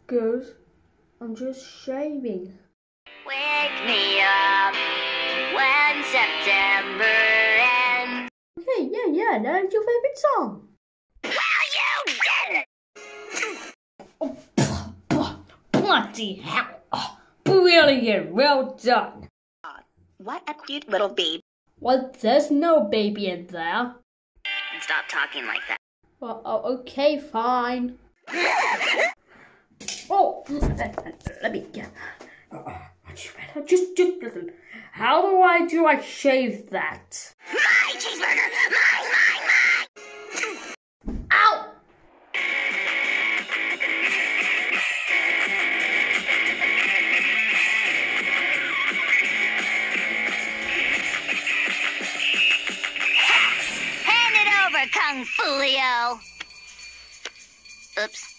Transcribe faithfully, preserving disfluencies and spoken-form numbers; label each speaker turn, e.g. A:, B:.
A: good. I'm just shaving.
B: Wake me up when September ends.
A: Okay, yeah, yeah, that's your favorite song.
B: Well, you did it!
A: Oh, bloody hell. Oh, brilliant, well done.
B: What a cute little baby.
A: Well, there's no baby in there.
B: And stop talking like that.
A: Well, oh, okay, fine. Oh, let me get. Just, just, how do I do I shave that?
B: My cheeseburger! Mine, mine, mine!
A: Ow!
B: Hand it over, Kung Fulio! Oops.